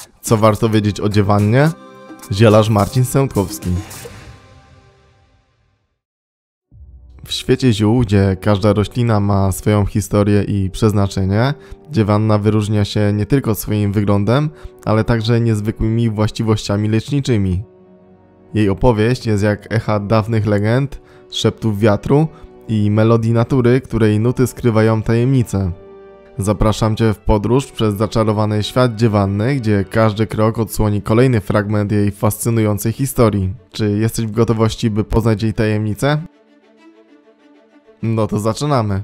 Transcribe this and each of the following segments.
Co warto wiedzieć o dziewannie? Zielarz Marcin Sękowski. W świecie ziół, gdzie każda roślina ma swoją historię i przeznaczenie, dziewanna wyróżnia się nie tylko swoim wyglądem, ale także niezwykłymi właściwościami leczniczymi. Jej opowieść jest jak echa dawnych legend, szeptów wiatru i melodii natury, której nuty skrywają tajemnice. Zapraszam Cię w podróż przez zaczarowany świat dziewanny, gdzie każdy krok odsłoni kolejny fragment jej fascynującej historii. Czy jesteś w gotowości, by poznać jej tajemnice? No to zaczynamy.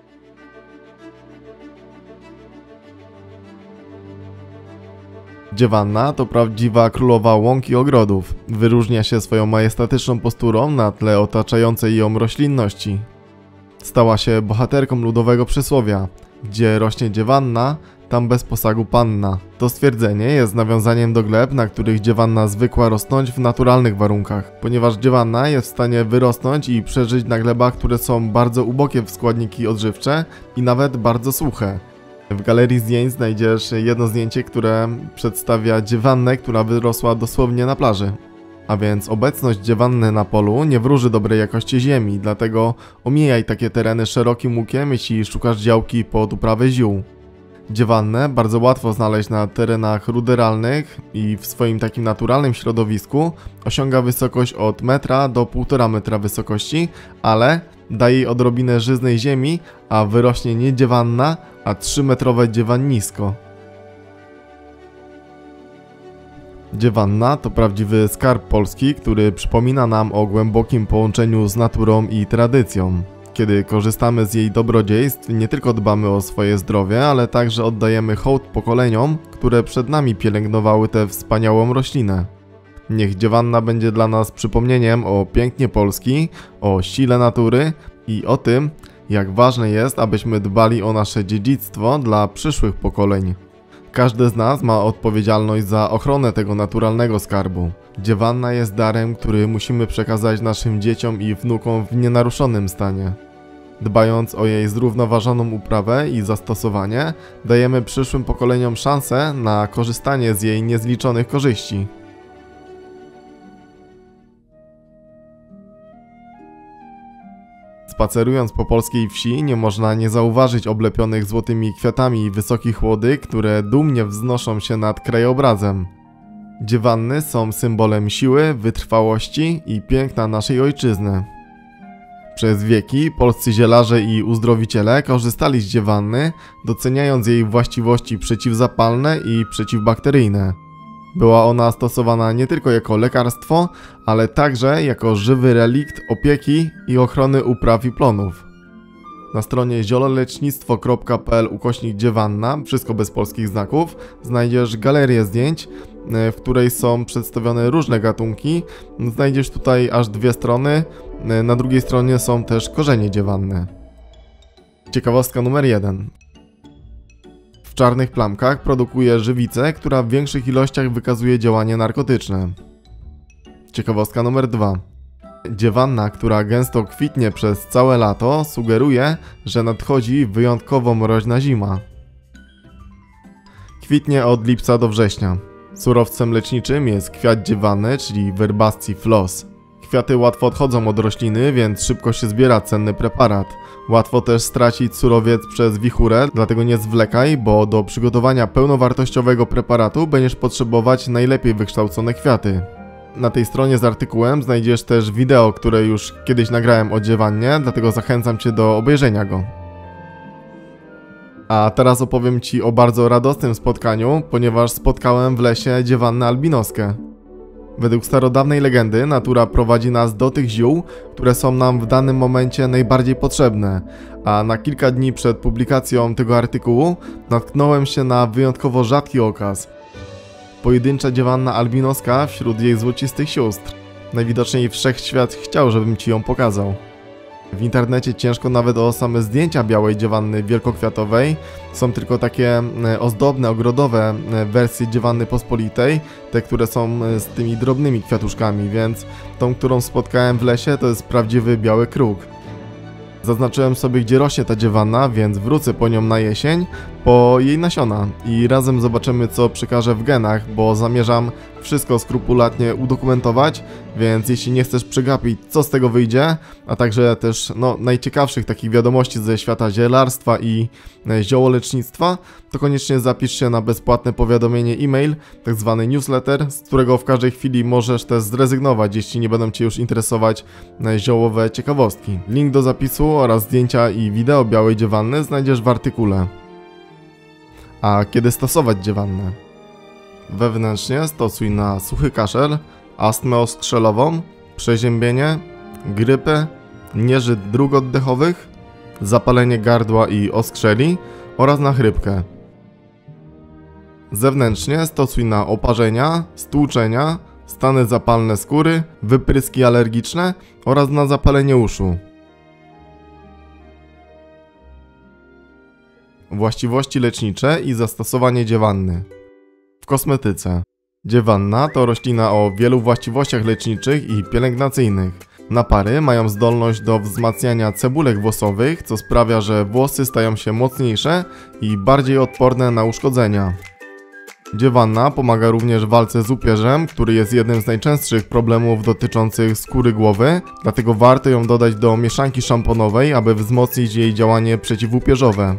Dziewanna to prawdziwa królowa łąk i ogrodów. Wyróżnia się swoją majestatyczną posturą na tle otaczającej ją roślinności. Stała się bohaterką ludowego przysłowia: gdzie rośnie dziewanna, tam bez posagu panna. To stwierdzenie jest nawiązaniem do gleb, na których dziewanna zwykła rosnąć w naturalnych warunkach, ponieważ dziewanna jest w stanie wyrosnąć i przeżyć na glebach, które są bardzo ubogie w składniki odżywcze i nawet bardzo suche. W galerii zdjęć znajdziesz jedno zdjęcie, które przedstawia dziewannę, która wyrosła dosłownie na plaży. A więc obecność dziewanny na polu nie wróży dobrej jakości ziemi, dlatego omijaj takie tereny szerokim łukiem, jeśli szukasz działki pod uprawę ziół. Dziewannę bardzo łatwo znaleźć na terenach ruderalnych i w swoim takim naturalnym środowisku osiąga wysokość od metra do 1,5 metra wysokości, ale da jej odrobinę żyznej ziemi, a wyrośnie nie dziewanna, a 3-metrowe dziewannisko. Dziewanna to prawdziwy skarb polski, który przypomina nam o głębokim połączeniu z naturą i tradycją. Kiedy korzystamy z jej dobrodziejstw, nie tylko dbamy o swoje zdrowie, ale także oddajemy hołd pokoleniom, które przed nami pielęgnowały tę wspaniałą roślinę. Niech dziewanna będzie dla nas przypomnieniem o pięknie Polski, o sile natury i o tym, jak ważne jest, abyśmy dbali o nasze dziedzictwo dla przyszłych pokoleń. Każdy z nas ma odpowiedzialność za ochronę tego naturalnego skarbu. Dziewanna jest darem, który musimy przekazać naszym dzieciom i wnukom w nienaruszonym stanie. Dbając o jej zrównoważoną uprawę i zastosowanie, dajemy przyszłym pokoleniom szansę na korzystanie z jej niezliczonych korzyści. Spacerując po polskiej wsi, nie można nie zauważyć oblepionych złotymi kwiatami wysokich łodyg, które dumnie wznoszą się nad krajobrazem. Dziewanny są symbolem siły, wytrwałości i piękna naszej ojczyzny. Przez wieki polscy zielarze i uzdrowiciele korzystali z dziewanny, doceniając jej właściwości przeciwzapalne i przeciwbakteryjne. Była ona stosowana nie tylko jako lekarstwo, ale także jako żywy relikt opieki i ochrony upraw i plonów. Na stronie zielolecznictwo.pl/dziewanna, wszystko bez polskich znaków, znajdziesz galerię zdjęć, w której są przedstawione różne gatunki. Znajdziesz tutaj aż 2 strony, na drugiej stronie są też korzenie dziewanny. Ciekawostka numer 1. W czarnych plamkach produkuje żywicę, która w większych ilościach wykazuje działanie narkotyczne. Ciekawostka numer 2. Dziewanna, która gęsto kwitnie przez całe lato, sugeruje, że nadchodzi wyjątkowo mroźna zima. Kwitnie od lipca do września. Surowcem leczniczym jest kwiat dziewanny, czyli Verbasci-flos. Kwiaty łatwo odchodzą od rośliny, więc szybko się zbiera cenny preparat. Łatwo też stracić surowiec przez wichurę, dlatego nie zwlekaj, bo do przygotowania pełnowartościowego preparatu będziesz potrzebować najlepiej wykształcone kwiaty. Na tej stronie z artykułem znajdziesz też wideo, które już kiedyś nagrałem o dziewannie, dlatego zachęcam Cię do obejrzenia go. A teraz opowiem Ci o bardzo radosnym spotkaniu, ponieważ spotkałem w lesie dziewannę albinoskę. Według starodawnej legendy natura prowadzi nas do tych ziół, które są nam w danym momencie najbardziej potrzebne, a na kilka dni przed publikacją tego artykułu natknąłem się na wyjątkowo rzadki okaz. Pojedyncza dziewanna albinoska wśród jej złocistych sióstr. Najwidoczniej wszechświat chciał, żebym Ci ją pokazał. W internecie ciężko nawet o same zdjęcia białej dziewanny wielkokwiatowej. Są tylko takie ozdobne, ogrodowe wersje dziewanny pospolitej, te, które są z tymi drobnymi kwiatuszkami, więc tą, którą spotkałem w lesie, to jest prawdziwy biały kruk. Zaznaczyłem sobie, gdzie rośnie ta dziewanna, więc wrócę po nią na jesień, po jej nasiona i razem zobaczymy, co przekażę w genach, bo zamierzam wszystko skrupulatnie udokumentować, więc jeśli nie chcesz przegapić, co z tego wyjdzie, a także też najciekawszych takich wiadomości ze świata zielarstwa i ziołolecznictwa, to koniecznie zapisz się na bezpłatne powiadomienie e-mail, tak zwany newsletter, z którego w każdej chwili możesz też zrezygnować, jeśli nie będą Cię już interesować ziołowe ciekawostki. Link do zapisu oraz zdjęcia i wideo białej dziewanny znajdziesz w artykule. A kiedy stosować dziewannę? Wewnętrznie stosuj na suchy kaszel, astmę oskrzelową, przeziębienie, grypę, nieżyt dróg oddechowych, zapalenie gardła i oskrzeli oraz na chrypkę. Zewnętrznie stosuj na oparzenia, stłuczenia, stany zapalne skóry, wypryski alergiczne oraz na zapalenie uszu. Właściwości lecznicze i zastosowanie dziewanny. W kosmetyce. Dziewanna to roślina o wielu właściwościach leczniczych i pielęgnacyjnych. Napary mają zdolność do wzmacniania cebulek włosowych, co sprawia, że włosy stają się mocniejsze i bardziej odporne na uszkodzenia. Dziewanna pomaga również w walce z upierzem, który jest jednym z najczęstszych problemów dotyczących skóry głowy, dlatego warto ją dodać do mieszanki szamponowej, aby wzmocnić jej działanie przeciwupierzowe.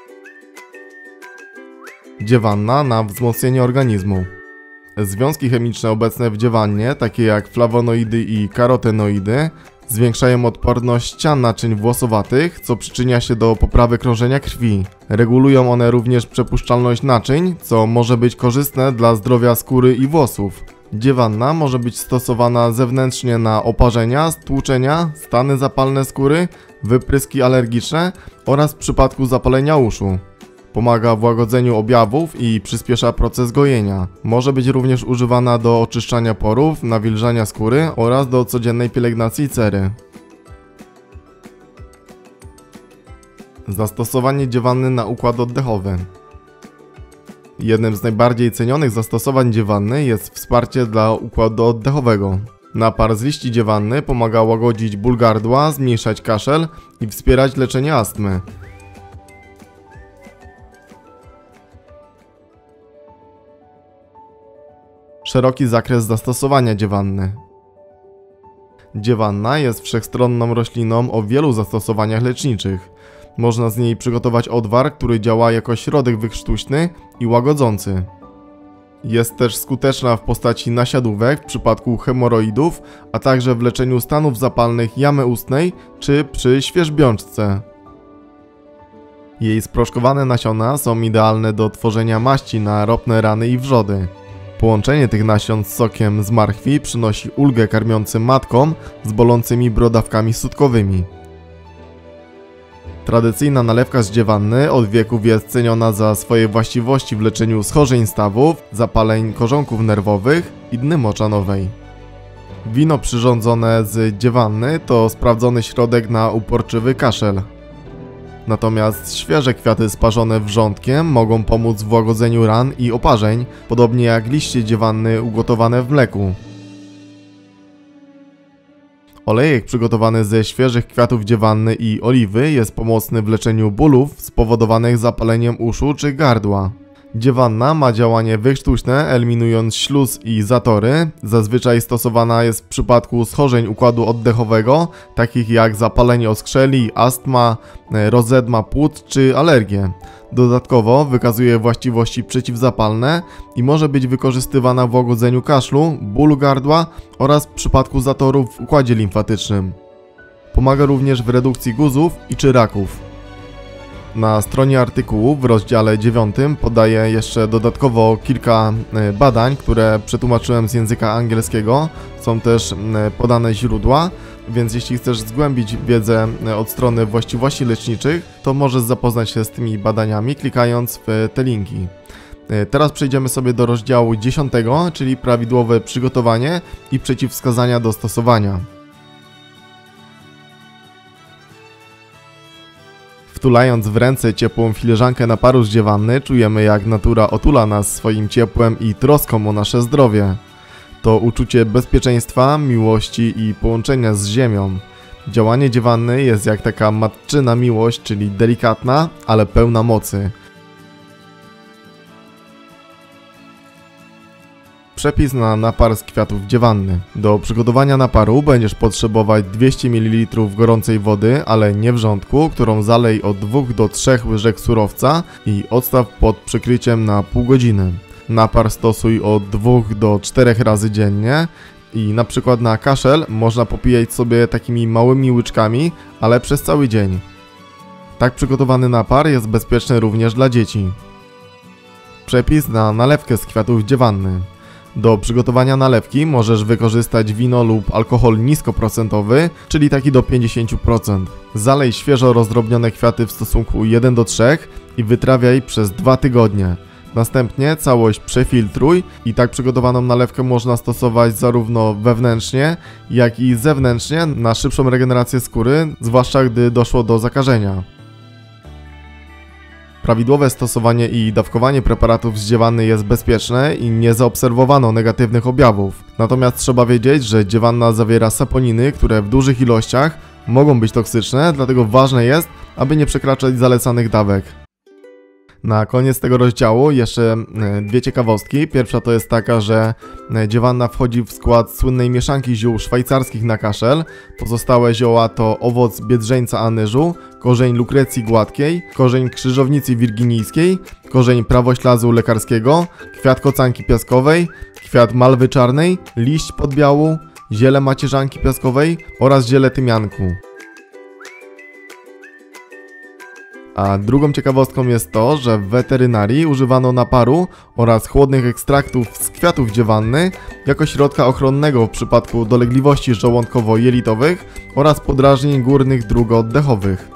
Dziewanna na wzmocnienie organizmu. Związki chemiczne obecne w dziewannie, takie jak flawonoidy i karotenoidy, zwiększają odporność ścian naczyń włosowatych, co przyczynia się do poprawy krążenia krwi. Regulują one również przepuszczalność naczyń, co może być korzystne dla zdrowia skóry i włosów. Dziewanna może być stosowana zewnętrznie na oparzenia, stłuczenia, stany zapalne skóry, wypryski alergiczne oraz w przypadku zapalenia uszu. Pomaga w łagodzeniu objawów i przyspiesza proces gojenia. Może być również używana do oczyszczania porów, nawilżania skóry oraz do codziennej pielęgnacji cery. Zastosowanie dziewanny na układ oddechowy. Jednym z najbardziej cenionych zastosowań dziewanny jest wsparcie dla układu oddechowego. Napar z liści dziewanny pomaga łagodzić ból gardła, zmniejszać kaszel i wspierać leczenie astmy. Szeroki zakres zastosowania dziewanny. Dziewanna jest wszechstronną rośliną o wielu zastosowaniach leczniczych. Można z niej przygotować odwar, który działa jako środek wykrztuśny i łagodzący. Jest też skuteczna w postaci nasiadówek w przypadku hemoroidów, a także w leczeniu stanów zapalnych jamy ustnej czy przy świerzbiączce. Jej sproszkowane nasiona są idealne do tworzenia maści na ropne rany i wrzody. Połączenie tych nasion z sokiem z marchwi przynosi ulgę karmiącym matkom z bolącymi brodawkami sutkowymi. Tradycyjna nalewka z dziewanny od wieków jest ceniona za swoje właściwości w leczeniu schorzeń stawów, zapaleń korzonków nerwowych i dny moczanowej. Wino przyrządzone z dziewanny to sprawdzony środek na uporczywy kaszel. Natomiast świeże kwiaty sparzone wrzątkiem mogą pomóc w łagodzeniu ran i oparzeń, podobnie jak liście dziewanny ugotowane w mleku. Olejek przygotowany ze świeżych kwiatów dziewanny i oliwy jest pomocny w leczeniu bólów spowodowanych zapaleniem uszu czy gardła. Dziewanna ma działanie wykrztuśne, eliminując śluz i zatory. Zazwyczaj stosowana jest w przypadku schorzeń układu oddechowego, takich jak zapalenie oskrzeli, astma, rozedma płuc czy alergie. Dodatkowo wykazuje właściwości przeciwzapalne i może być wykorzystywana w łagodzeniu kaszlu, bólu gardła oraz w przypadku zatorów w układzie limfatycznym. Pomaga również w redukcji guzów i czy raków. Na stronie artykułu w rozdziale 9 podaję jeszcze dodatkowo kilka badań, które przetłumaczyłem z języka angielskiego. Są też podane źródła, więc jeśli chcesz zgłębić wiedzę od strony właściwości leczniczych, to możesz zapoznać się z tymi badaniami klikając w te linki. Teraz przejdziemy sobie do rozdziału 10, czyli prawidłowe przygotowanie i przeciwwskazania do stosowania. Wtulając w ręce ciepłą filiżankę naparu z dziewanny, czujemy, jak natura otula nas swoim ciepłem i troską o nasze zdrowie. To uczucie bezpieczeństwa, miłości i połączenia z ziemią. Działanie dziewanny jest jak taka matczyna miłość, czyli delikatna, ale pełna mocy. Przepis na napar z kwiatów dziewanny. Do przygotowania naparu będziesz potrzebować 200 ml gorącej wody, ale nie wrzątku, którą zalej od 2 do 3 łyżek surowca i odstaw pod przykryciem na pół godziny. Napar stosuj od 2 do 4 razy dziennie i na przykład na kaszel można popijać sobie takimi małymi łyczkami, ale przez cały dzień. Tak przygotowany napar jest bezpieczny również dla dzieci. Przepis na nalewkę z kwiatów dziewanny. Do przygotowania nalewki możesz wykorzystać wino lub alkohol niskoprocentowy, czyli taki do 50%. Zalej świeżo rozdrobnione kwiaty w stosunku 1 do 3 i wytrawiaj przez 2 tygodnie. Następnie całość przefiltruj i tak przygotowaną nalewkę można stosować zarówno wewnętrznie, jak i zewnętrznie na szybszą regenerację skóry, zwłaszcza gdy doszło do zakażenia. Prawidłowe stosowanie i dawkowanie preparatów z dziewanny jest bezpieczne i nie zaobserwowano negatywnych objawów. Natomiast trzeba wiedzieć, że dziewanna zawiera saponiny, które w dużych ilościach mogą być toksyczne, dlatego ważne jest, aby nie przekraczać zalecanych dawek. Na koniec tego rozdziału jeszcze dwie ciekawostki. Pierwsza to jest taka, że dziewanna wchodzi w skład słynnej mieszanki ziół szwajcarskich na kaszel. Pozostałe zioła to owoc biedrzeńca anyżu, korzeń lukrecji gładkiej, korzeń krzyżownicy wirginijskiej, korzeń prawoślazu lekarskiego, kwiat kocanki piaskowej, kwiat malwy czarnej, liść podbiału, ziele macierzanki piaskowej oraz ziele tymianku. A drugą ciekawostką jest to, że w weterynarii używano naparu oraz chłodnych ekstraktów z kwiatów dziewanny jako środka ochronnego w przypadku dolegliwości żołądkowo-jelitowych oraz podrażnień górnych dróg oddechowych.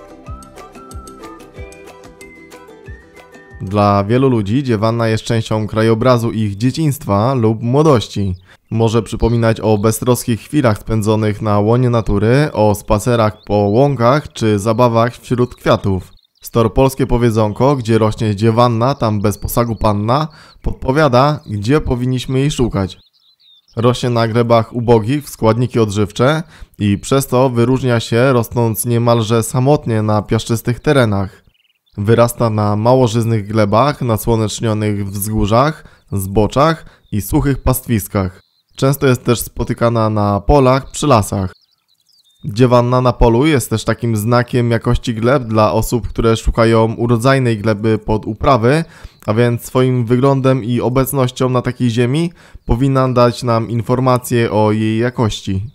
Dla wielu ludzi dziewanna jest częścią krajobrazu ich dzieciństwa lub młodości. Może przypominać o beztroskich chwilach spędzonych na łonie natury, o spacerach po łąkach czy zabawach wśród kwiatów. Staropolskie powiedzonko, gdzie rośnie dziewanna, tam bez posagu panna, podpowiada, gdzie powinniśmy jej szukać. Rośnie na glebach ubogich w składniki odżywcze i przez to wyróżnia się, rosnąc niemalże samotnie na piaszczystych terenach. Wyrasta na mało żyznych glebach, na słonecznionych wzgórzach, zboczach i suchych pastwiskach. Często jest też spotykana na polach przy lasach. Dziewanna na polu jest też takim znakiem jakości gleb dla osób, które szukają urodzajnej gleby pod uprawy, a więc swoim wyglądem i obecnością na takiej ziemi powinna dać nam informacje o jej jakości.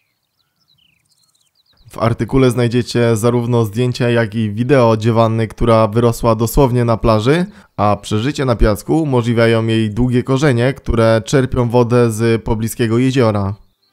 W artykule znajdziecie zarówno zdjęcia, jak i wideo dziewanny, która wyrosła dosłownie na plaży, a przeżycie na piasku umożliwiają jej długie korzenie, które czerpią wodę z pobliskiego jeziora.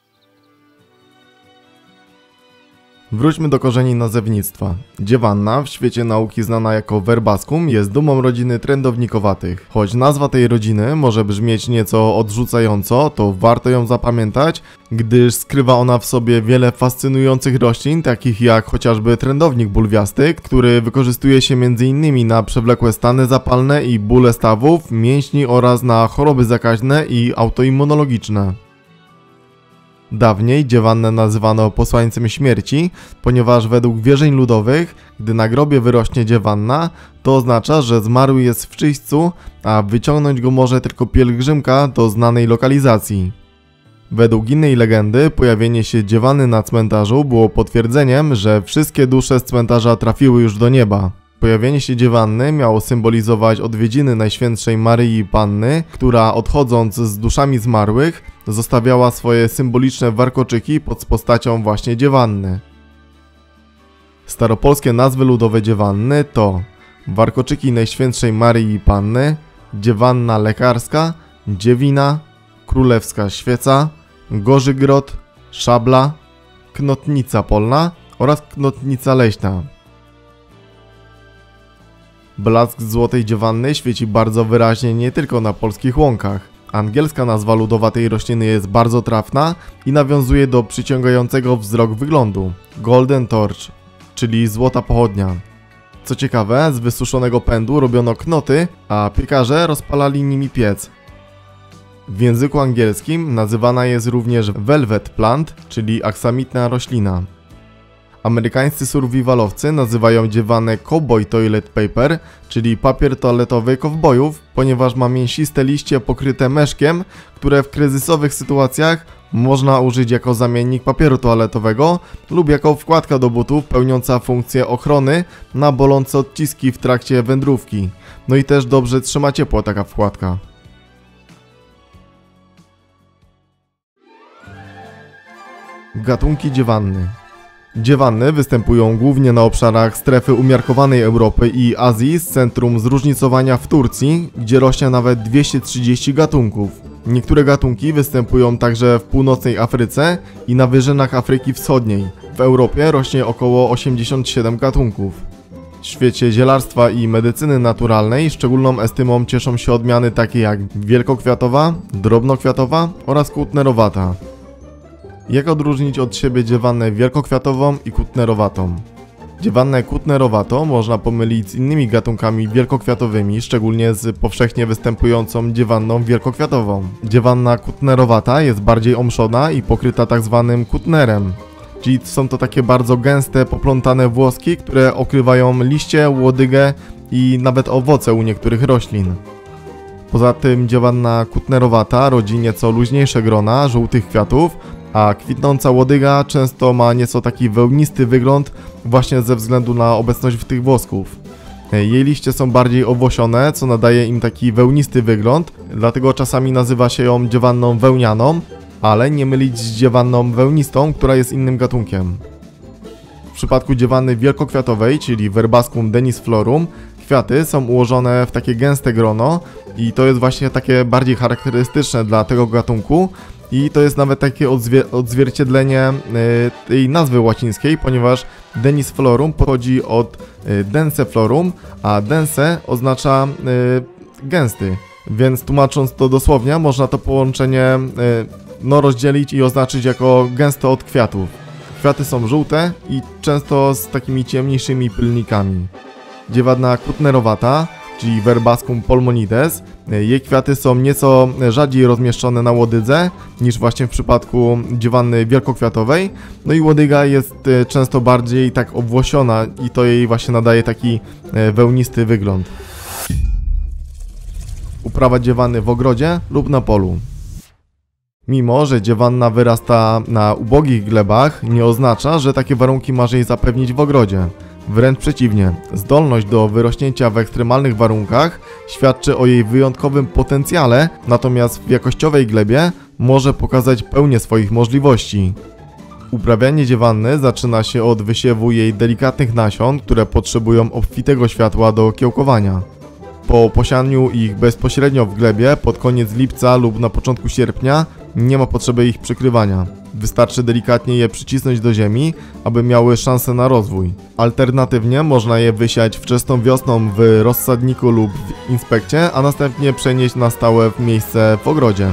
Wróćmy do korzeni nazewnictwa. Dziewanna, w świecie nauki znana jako verbascum, jest dumą rodziny trędownikowatych. Choć nazwa tej rodziny może brzmieć nieco odrzucająco, to warto ją zapamiętać, gdyż skrywa ona w sobie wiele fascynujących roślin, takich jak chociażby trędownik bulwiasty, który wykorzystuje się m.in. na przewlekłe stany zapalne i bóle stawów, mięśni oraz na choroby zakaźne i autoimmunologiczne. Dawniej dziewannę nazywano posłańcem śmierci, ponieważ według wierzeń ludowych, gdy na grobie wyrośnie dziewanna, to oznacza, że zmarły jest w czyśćcu, a wyciągnąć go może tylko pielgrzymka do znanej lokalizacji. Według innej legendy pojawienie się dziewanny na cmentarzu było potwierdzeniem, że wszystkie dusze z cmentarza trafiły już do nieba. Pojawienie się dziewanny miało symbolizować odwiedziny Najświętszej Maryi Panny, która odchodząc z duszami zmarłych zostawiała swoje symboliczne warkoczyki pod postacią właśnie dziewanny. Staropolskie nazwy ludowe dziewanny to warkoczyki Najświętszej Maryi Panny, dziewanna lekarska, dziewina, królewska świeca, gorzygrot, szabla, knotnica polna oraz knotnica leśna. Blask złotej dziewanny świeci bardzo wyraźnie nie tylko na polskich łąkach. Angielska nazwa ludowa tej rośliny jest bardzo trafna i nawiązuje do przyciągającego wzrok wyglądu Golden Torch, czyli złota pochodnia. Co ciekawe, z wysuszonego pędu robiono knoty, a piekarze rozpalali nimi piec. W języku angielskim nazywana jest również velvet plant, czyli aksamitna roślina. Amerykańscy survivalowcy nazywają dziewannę cowboy toilet paper, czyli papier toaletowy kowbojów, ponieważ ma mięsiste liście pokryte meszkiem, które w kryzysowych sytuacjach można użyć jako zamiennik papieru toaletowego lub jako wkładka do butów pełniąca funkcję ochrony na bolące odciski w trakcie wędrówki. No i też dobrze trzyma ciepło taka wkładka. Gatunki dziewanny. Dziewanny występują głównie na obszarach strefy umiarkowanej Europy i Azji z centrum zróżnicowania w Turcji, gdzie rośnie nawet 230 gatunków. Niektóre gatunki występują także w północnej Afryce i na wyżynach Afryki Wschodniej. W Europie rośnie około 87 gatunków. W świecie zielarstwa i medycyny naturalnej szczególną estymą cieszą się odmiany takie jak wielkokwiatowa, drobnokwiatowa oraz kutnerowata. Jak odróżnić od siebie dziewannę wielkokwiatową i kutnerowatą? Dziewannę kutnerowatą można pomylić z innymi gatunkami wielkokwiatowymi, szczególnie z powszechnie występującą dziewanną wielkokwiatową. Dziewanna kutnerowata jest bardziej omszona i pokryta tzw. kutnerem, czyli są to takie bardzo gęste, poplątane włoski, które okrywają liście, łodygę i nawet owoce u niektórych roślin. Poza tym dziewanna kutnerowata rodzi nieco luźniejsze grona żółtych kwiatów, a kwitnąca łodyga często ma nieco taki wełnisty wygląd właśnie ze względu na obecność w tych włosków. Jej liście są bardziej owłosione, co nadaje im taki wełnisty wygląd, dlatego czasami nazywa się ją dziewanną wełnianą, ale nie mylić z dziewanną wełnistą, która jest innym gatunkiem. W przypadku dziewanny wielkokwiatowej, czyli Verbascum denisflorum, kwiaty są ułożone w takie gęste grono i to jest właśnie takie bardziej charakterystyczne dla tego gatunku. I to jest nawet takie odzwierciedlenie tej nazwy łacińskiej, ponieważ denisflorum pochodzi od denseflorum, a dense oznacza gęsty. Więc tłumacząc to dosłownie, można to połączenie rozdzielić i oznaczyć jako gęsto od kwiatów. Kwiaty są żółte i często z takimi ciemniejszymi pylnikami. Dziewanna kutnerowata, czyli Verbascum pulmonides. Jej kwiaty są nieco rzadziej rozmieszczone na łodydze niż właśnie w przypadku dziewanny wielkokwiatowej. No i łodyga jest często bardziej tak obwłosiona i to jej właśnie nadaje taki wełnisty wygląd. Uprawa dziewanny w ogrodzie lub na polu. Mimo że dziewanna wyrasta na ubogich glebach, nie oznacza, że takie warunki masz jej zapewnić w ogrodzie. Wręcz przeciwnie, zdolność do wyrośnięcia w ekstremalnych warunkach świadczy o jej wyjątkowym potencjale, natomiast w jakościowej glebie może pokazać pełnię swoich możliwości. Uprawianie dziewanny zaczyna się od wysiewu jej delikatnych nasion, które potrzebują obfitego światła do kiełkowania. Po posianiu ich bezpośrednio w glebie pod koniec lipca lub na początku sierpnia nie ma potrzeby ich przykrywania. Wystarczy delikatnie je przycisnąć do ziemi, aby miały szansę na rozwój. Alternatywnie można je wysiać wczesną wiosną w rozsadniku lub w inspekcie, a następnie przenieść na stałe w miejsce w ogrodzie.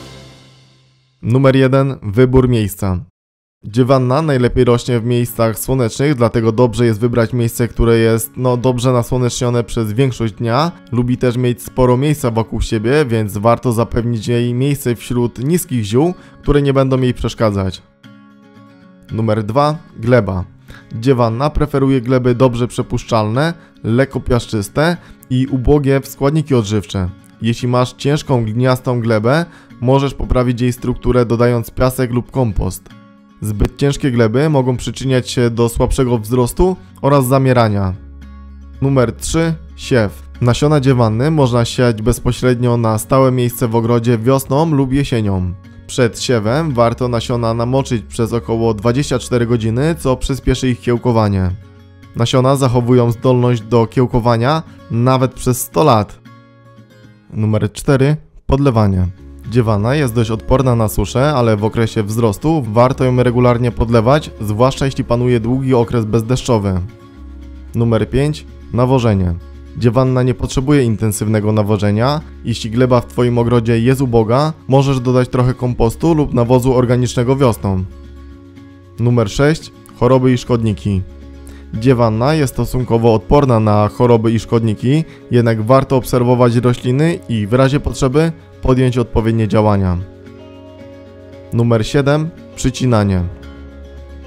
Numer 1. Wybór miejsca. Dziewanna najlepiej rośnie w miejscach słonecznych, dlatego dobrze jest wybrać miejsce, które jest dobrze nasłonecznione przez większość dnia. Lubi też mieć sporo miejsca wokół siebie, więc warto zapewnić jej miejsce wśród niskich ziół, które nie będą jej przeszkadzać. Numer 2. Gleba. Dziewanna preferuje gleby dobrze przepuszczalne, lekko piaszczyste i ubogie w składniki odżywcze. Jeśli masz ciężką gliniastą glebę, możesz poprawić jej strukturę dodając piasek lub kompost. Zbyt ciężkie gleby mogą przyczyniać się do słabszego wzrostu oraz zamierania. Numer 3. Siew. Nasiona dziewanny można siać bezpośrednio na stałe miejsce w ogrodzie wiosną lub jesienią. Przed siewem warto nasiona namoczyć przez około 24 godziny, co przyspieszy ich kiełkowanie. Nasiona zachowują zdolność do kiełkowania nawet przez 100 lat. Numer 4. Podlewanie. Dziewanna jest dość odporna na suszę, ale w okresie wzrostu warto ją regularnie podlewać, zwłaszcza jeśli panuje długi okres bezdeszczowy. Numer 5. Nawożenie. Dziewanna nie potrzebuje intensywnego nawożenia. Jeśli gleba w Twoim ogrodzie jest uboga, możesz dodać trochę kompostu lub nawozu organicznego wiosną. Numer 6. Choroby i szkodniki. Dziewanna jest stosunkowo odporna na choroby i szkodniki, jednak warto obserwować rośliny i w razie potrzeby podjąć odpowiednie działania. Numer 7. Przycinanie.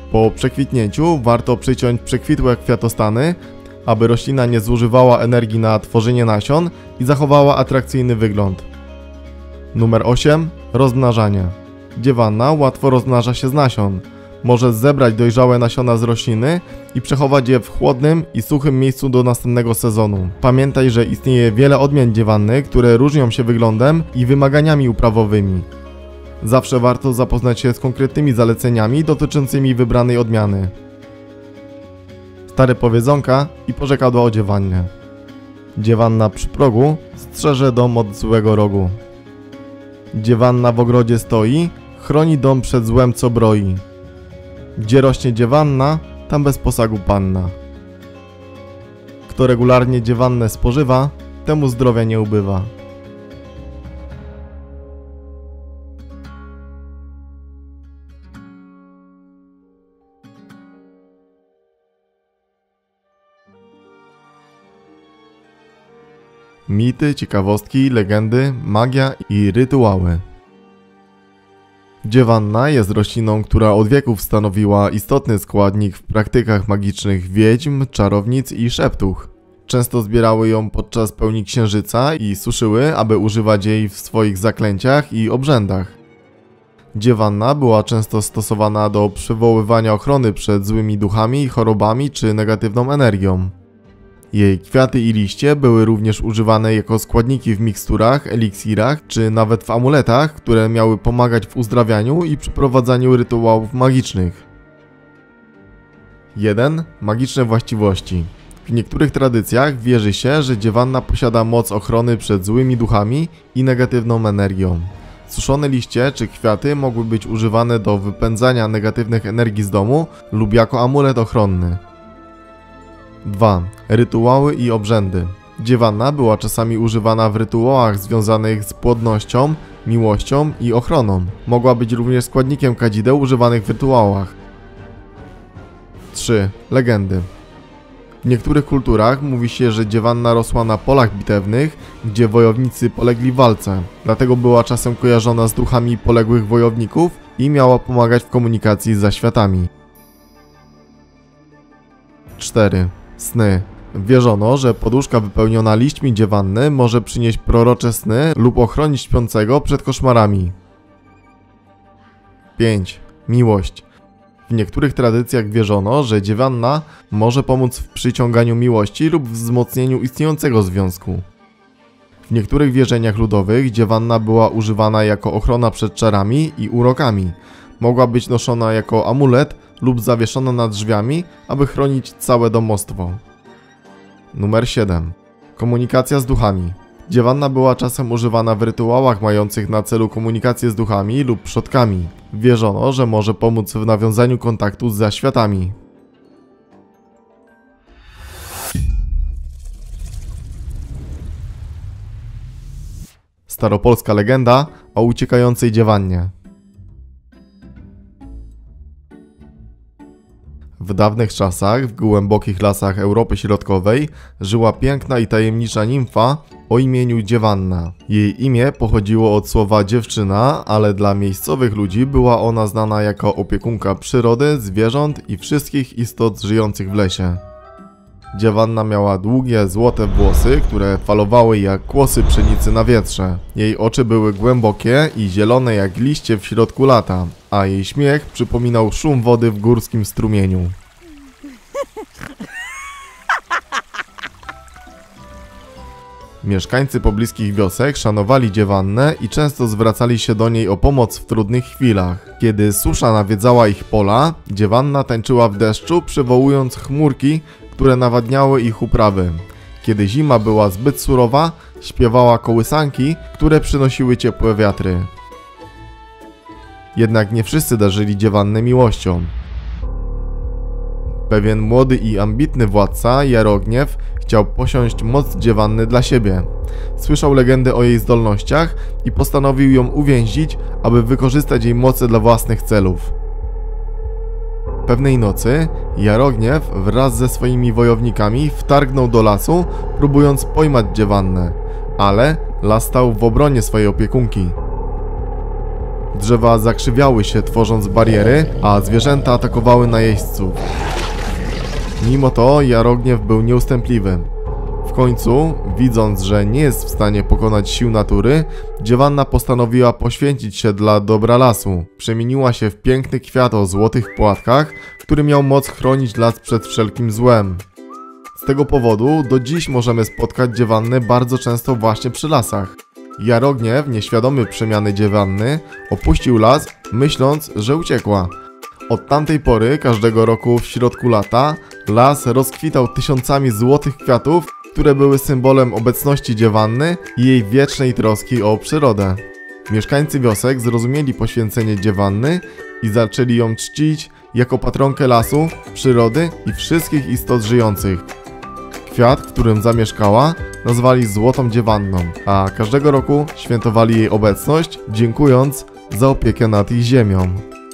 Po przekwitnięciu warto przyciąć przekwitłe kwiatostany, aby roślina nie zużywała energii na tworzenie nasion i zachowała atrakcyjny wygląd. Numer 8. Rozmnażanie. Dziewanna łatwo rozmnaża się z nasion. Może zebrać dojrzałe nasiona z rośliny i przechować je w chłodnym i suchym miejscu do następnego sezonu. Pamiętaj, że istnieje wiele odmian dziewanny, które różnią się wyglądem i wymaganiami uprawowymi. Zawsze warto zapoznać się z konkretnymi zaleceniami dotyczącymi wybranej odmiany. Stare powiedzonka i porzekadła o dziewannie. Dziewanna przy progu strzeże dom od złego rogu. Dziewanna w ogrodzie stoi, chroni dom przed złem co broi. Gdzie rośnie dziewanna, tam bez posagu panna. Kto regularnie dziewannę spożywa, temu zdrowia nie ubywa. Mity, ciekawostki, legendy, magia i rytuały. Dziewanna jest rośliną, która od wieków stanowiła istotny składnik w praktykach magicznych wiedźm, czarownic i szeptuch. Często zbierały ją podczas pełni księżyca i suszyły, aby używać jej w swoich zaklęciach i obrzędach. Dziewanna była często stosowana do przywoływania ochrony przed złymi duchami, chorobami czy negatywną energią. Jej kwiaty i liście były również używane jako składniki w miksturach, eliksirach czy nawet w amuletach, które miały pomagać w uzdrawianiu i przeprowadzaniu rytuałów magicznych. 1. Magiczne właściwości. W niektórych tradycjach wierzy się, że dziewanna posiada moc ochrony przed złymi duchami i negatywną energią. Suszone liście czy kwiaty mogły być używane do wypędzania negatywnych energii z domu lub jako amulet ochronny. 2. Rytuały i obrzędy. Dziewanna była czasami używana w rytuałach związanych z płodnością, miłością i ochroną. Mogła być również składnikiem kadzideł używanych w rytuałach. 3. Legendy. W niektórych kulturach mówi się, że dziewanna rosła na polach bitewnych, gdzie wojownicy polegli w walce. Dlatego była czasem kojarzona z duchami poległych wojowników i miała pomagać w komunikacji z zaświatami. 4. Sny. Wierzono, że poduszka wypełniona liśćmi dziewanny może przynieść prorocze sny lub ochronić śpiącego przed koszmarami. 5. Miłość. W niektórych tradycjach wierzono, że dziewanna może pomóc w przyciąganiu miłości lub wzmocnieniu istniejącego związku. W niektórych wierzeniach ludowych dziewanna była używana jako ochrona przed czarami i urokami. Mogła być noszona jako amulet lub zawieszona nad drzwiami, aby chronić całe domostwo. Numer 7. Komunikacja z duchami. Dziewanna była czasem używana w rytuałach mających na celu komunikację z duchami lub przodkami. Wierzono, że może pomóc w nawiązaniu kontaktu z zaświatami. Staropolska legenda o uciekającej dziewannie. W dawnych czasach, w głębokich lasach Europy Środkowej, żyła piękna i tajemnicza nimfa o imieniu Dziewanna. Jej imię pochodziło od słowa dziewczyna, ale dla miejscowych ludzi była ona znana jako opiekunka przyrody, zwierząt i wszystkich istot żyjących w lesie. Dziewanna miała długie, złote włosy, które falowały jak kłosy pszenicy na wietrze. Jej oczy były głębokie i zielone jak liście w środku lata, a jej śmiech przypominał szum wody w górskim strumieniu. Mieszkańcy pobliskich wiosek szanowali dziewannę i często zwracali się do niej o pomoc w trudnych chwilach. Kiedy susza nawiedzała ich pola, dziewanna tańczyła w deszczu, przywołując chmurki, które nawadniały ich uprawy. Kiedy zima była zbyt surowa, śpiewała kołysanki, które przynosiły ciepłe wiatry. Jednak nie wszyscy darzyli dziewannę miłością. Pewien młody i ambitny władca, Jarogniew, chciał posiąść moc dziewanny dla siebie. Słyszał legendy o jej zdolnościach i postanowił ją uwięzić, aby wykorzystać jej moce dla własnych celów. Pewnej nocy Jarogniew wraz ze swoimi wojownikami wtargnął do lasu, próbując pojmać dziewannę, ale las stał w obronie swojej opiekunki. Drzewa zakrzywiały się, tworząc bariery, a zwierzęta atakowały najeźdźców. Mimo to Jarogniew był nieustępliwy. W końcu, widząc, że nie jest w stanie pokonać sił natury, Dziewanna postanowiła poświęcić się dla dobra lasu. Przemieniła się w piękny kwiat o złotych płatkach, który miał moc chronić las przed wszelkim złem. Z tego powodu do dziś możemy spotkać Dziewannę bardzo często właśnie przy lasach. Jarogniew, nieświadomy przemiany Dziewanny, opuścił las, myśląc, że uciekła. Od tamtej pory, każdego roku w środku lata, las rozkwitał tysiącami złotych kwiatów, które były symbolem obecności Dziewanny i jej wiecznej troski o przyrodę. Mieszkańcy wiosek zrozumieli poświęcenie Dziewanny i zaczęli ją czcić jako patronkę lasu, przyrody i wszystkich istot żyjących. Kwiat, w którym zamieszkała, nazwali Złotą Dziewanną, a każdego roku świętowali jej obecność, dziękując za opiekę nad ich ziemią.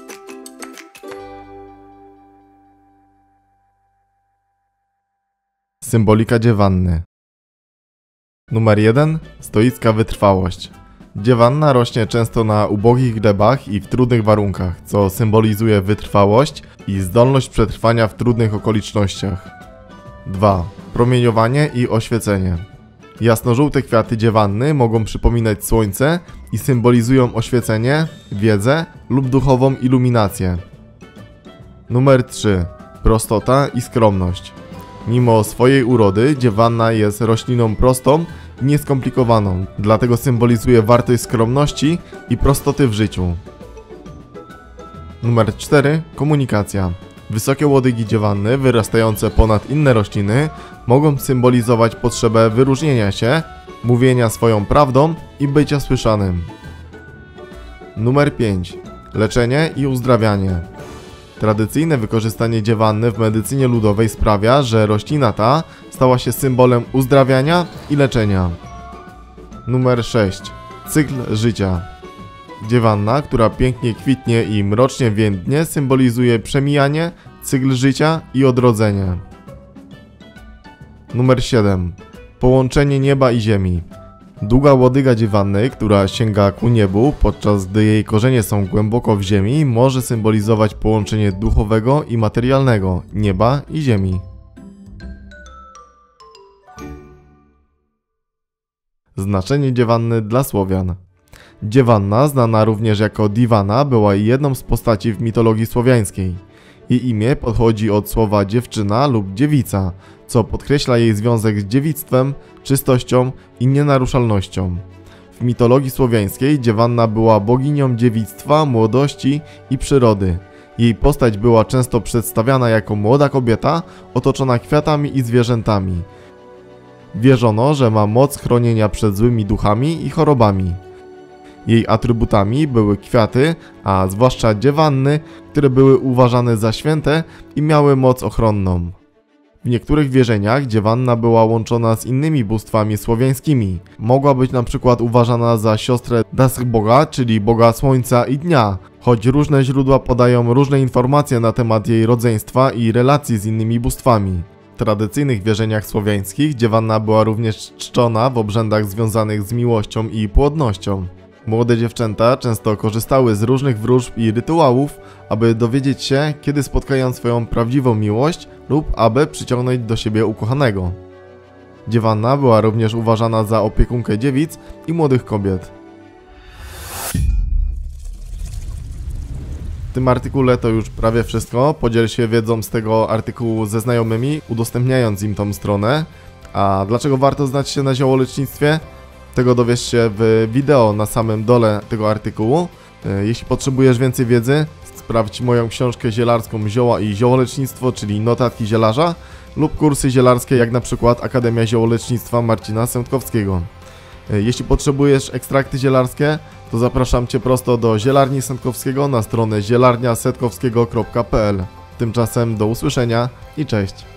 Symbolika Dziewanny. Numer 1. Stoicka wytrwałość. Dziewanna rośnie często na ubogich glebach i w trudnych warunkach, co symbolizuje wytrwałość i zdolność przetrwania w trudnych okolicznościach. 2. Promieniowanie i oświecenie. Jasnożółte kwiaty dziewanny mogą przypominać słońce i symbolizują oświecenie, wiedzę lub duchową iluminację. Numer 3. Prostota i skromność. Mimo swojej urody, dziewanna jest rośliną prostą i nieskomplikowaną, dlatego symbolizuje wartość skromności i prostoty w życiu. Numer 4. Komunikacja. Wysokie łodygi dziewanny, wyrastające ponad inne rośliny, mogą symbolizować potrzebę wyróżnienia się, mówienia swoją prawdą i bycia słyszanym. Numer 5. Leczenie i uzdrawianie. Tradycyjne wykorzystanie dziewanny w medycynie ludowej sprawia, że roślina ta stała się symbolem uzdrawiania i leczenia. Numer 6. Cykl życia. Dziewanna, która pięknie kwitnie i mrocznie więdnie, symbolizuje przemijanie, cykl życia i odrodzenie. Numer 7. Połączenie nieba i ziemi. Długa łodyga dziewanny, która sięga ku niebu, podczas gdy jej korzenie są głęboko w ziemi, może symbolizować połączenie duchowego i materialnego, nieba i ziemi. Znaczenie dziewanny dla Słowian. Dziewanna, znana również jako Diwana, była jedną z postaci w mitologii słowiańskiej. Jej imię pochodzi od słowa dziewczyna lub dziewica, co podkreśla jej związek z dziewictwem, czystością i nienaruszalnością. W mitologii słowiańskiej dziewanna była boginią dziewictwa, młodości i przyrody. Jej postać była często przedstawiana jako młoda kobieta otoczona kwiatami i zwierzętami. Wierzono, że ma moc chronienia przed złymi duchami i chorobami. Jej atrybutami były kwiaty, a zwłaszcza dziewanny, które były uważane za święte i miały moc ochronną. W niektórych wierzeniach dziewanna była łączona z innymi bóstwami słowiańskimi. Mogła być na przykład uważana za siostrę Dasrboga, czyli boga słońca i dnia, choć różne źródła podają różne informacje na temat jej rodzeństwa i relacji z innymi bóstwami. W tradycyjnych wierzeniach słowiańskich dziewanna była również czczona w obrzędach związanych z miłością i płodnością. Młode dziewczęta często korzystały z różnych wróżb i rytuałów, aby dowiedzieć się, kiedy spotkają swoją prawdziwą miłość lub aby przyciągnąć do siebie ukochanego. Dziewanna była również uważana za opiekunkę dziewic i młodych kobiet. W tym artykule to już prawie wszystko. Podziel się wiedzą z tego artykułu ze znajomymi, udostępniając im tą stronę. A dlaczego warto znać się na ziołolecznictwie? Tego dowiesz się w wideo na samym dole tego artykułu. Jeśli potrzebujesz więcej wiedzy, sprawdź moją książkę zielarską Zioła i ziołolecznictwo, czyli notatki zielarza, lub kursy zielarskie, jak na przykład Akademia Ziołolecznictwa Marcina Sętkowskiego. Jeśli potrzebujesz ekstrakty zielarskie, to zapraszam Cię prosto do Zielarni Sętkowskiego na stronę zielarniasetkowskiego.pl. Tymczasem do usłyszenia i cześć!